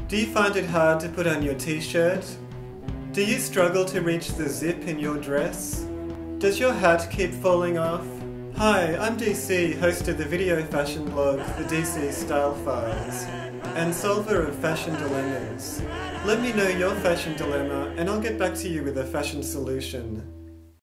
Do you find it hard to put on your t-shirt? Do you struggle to reach the zip in your dress? Does your hat keep falling off? Hi, I'm DC, host of the video fashion blog, the DC Style Files, and solver of fashion dilemmas. Let me know your fashion dilemma and I'll get back to you with a fashion solution.